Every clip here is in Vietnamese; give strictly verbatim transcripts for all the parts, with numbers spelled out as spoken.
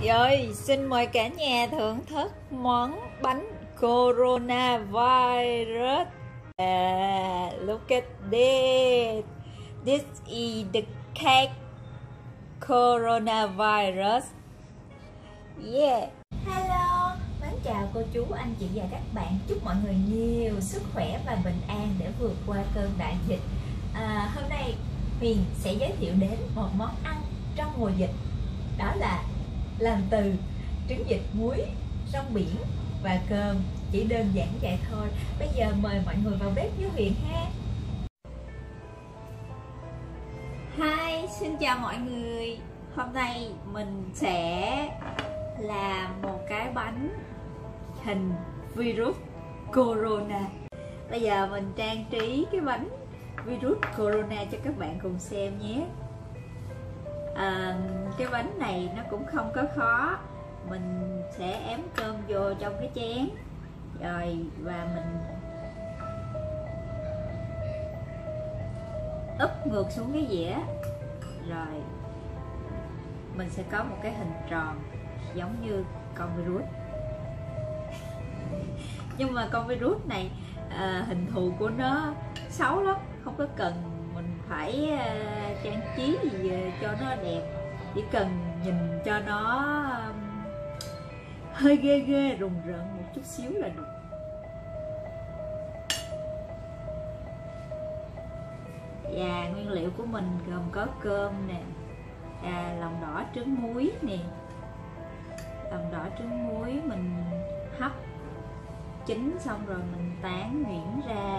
Rồi, xin mời cả nhà thưởng thức món bánh coronavirus. À, look at this. This is the cake coronavirus. Yeah. Hello, mến chào cô chú, anh chị và các bạn. Chúc mọi người nhiều sức khỏe và bình an để vượt qua cơn đại dịch. À, hôm nay Huyền sẽ giới thiệu đến một món ăn trong mùa dịch. Đó là làm từ trứng vịt, muối, rong biển và cơm. Chỉ đơn giản vậy thôi. Bây giờ mời mọi người vào bếp với Huyền ha. Hi, xin chào mọi người. Hôm nay mình sẽ làm một cái bánh hình virus corona. Bây giờ mình trang trí cái bánh virus corona cho các bạn cùng xem nhé. À, cái bánh này nó cũng không có khó. Mình sẽ ém cơm vô trong cái chén rồi và mình úp ngược xuống cái dĩa, rồi mình sẽ có một cái hình tròn giống như con virus. Nhưng mà con virus này à, hình thù của nó xấu lắm, không có cần mình phải uh, trang trí gì cho nó đẹp, chỉ cần nhìn cho nó um, hơi ghê ghê rùng rợn một chút xíu là được. Và nguyên liệu của mình gồm có cơm nè, à, lòng đỏ trứng muối nè. Lòng đỏ trứng muối mình hấp chín xong rồi mình tán nhuyễn ra,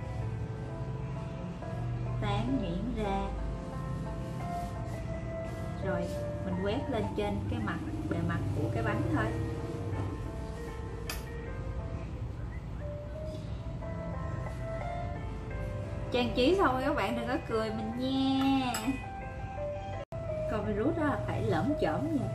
tán nhuyễn ra rồi mình quét lên trên cái mặt bề mặt của cái bánh thôi. Trang trí xong rồi các bạn đừng có cười mình nha. Con virus đó là phải lởm chởm nha.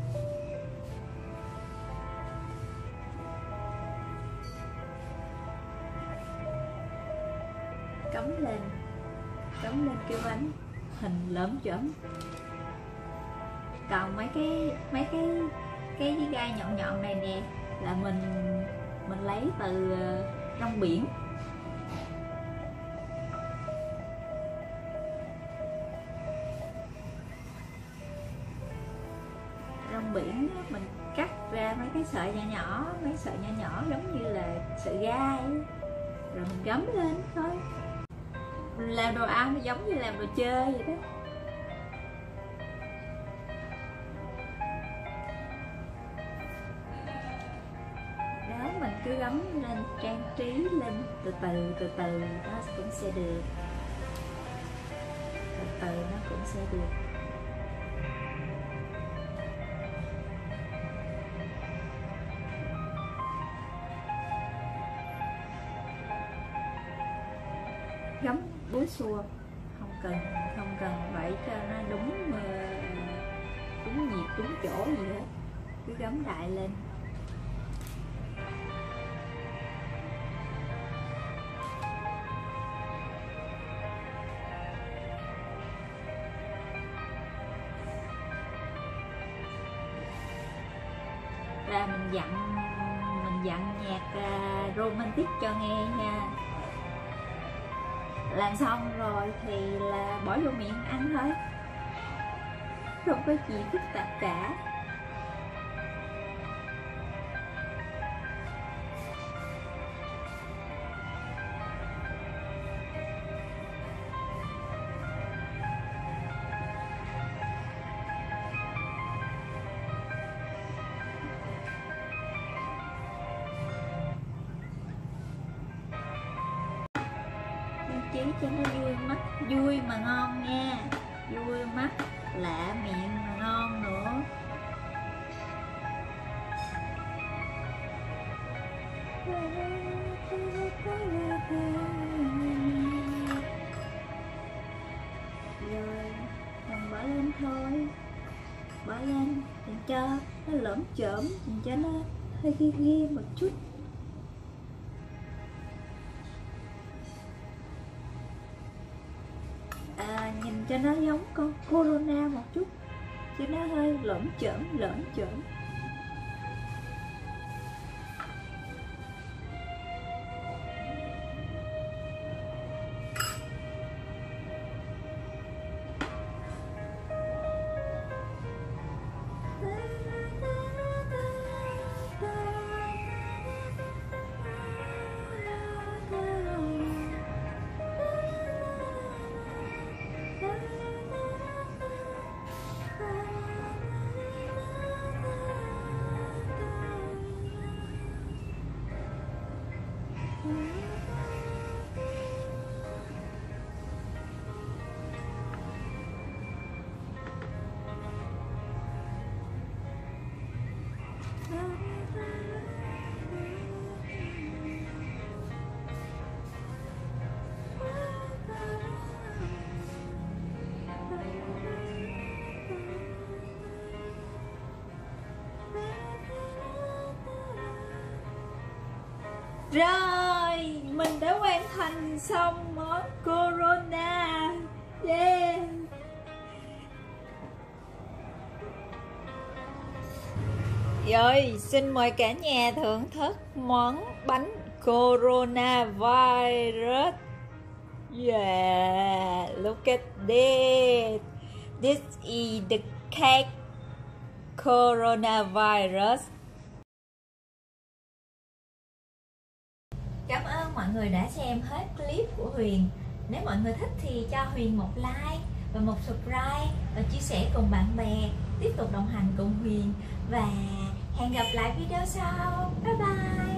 Cắm lên, cắm lên cái bánh hình lởm chởm. Còn mấy cái mấy cái cái gai nhọn nhọn này nè là mình mình lấy từ rong biển. Rong biển đó, mình cắt ra mấy cái sợi nhỏ nhỏ, mấy sợi nhỏ nhỏ giống như là sợi gai, rồi mình gắm lên thôi. Mình làm đồ ăn giống như làm đồ chơi vậy đó. Đó, mình cứ gắm lên, trang trí lên từ từ từ từ nó cũng sẽ được. Từ từ nó cũng sẽ được. Gắm búi xua, không cần không cần phải cho nó đúng đúng nhịp đúng chỗ gì hết, cứ gắm đại lên. Và mình dặn mình dặn nhạc uh, romantic cho nghe nha. Làm xong rồi thì là bỏ vô miệng ăn thôi, không có gì phức tạp cả. Chí cho nó vui mắt, vui mà ngon nha, vui mắt lạ miệng mà ngon nữa. Rồi mình bỏ lên thôi, bỏ lên mình cho nó lởm chởm, mình cho nó hơi ghê ghê một chút. À, nhìn cho nó giống con corona một chút. chứ nó hơi lởm chởm lởm chởm. Rồi, mình đã hoàn thành xong món Corona. Yeah. Rồi, xin mời cả nhà thưởng thức món bánh Corona virus. Yeah, look at this. This is the cake coronavirus. Cảm ơn mọi người đã xem hết clip của Huyền. Nếu mọi người thích thì cho Huyền một like và một subscribe và chia sẻ cùng bạn bè, tiếp tục đồng hành cùng Huyền. Và hẹn gặp lại video sau. Bye bye.